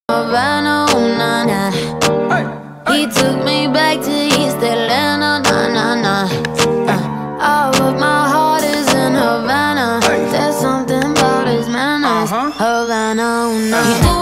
Havana, ooh, nah, nah. He took me back to East Atlanta, nah, nah, nah. All of my heart is in Havana. There's something about his manners. Havana, ooh, nah.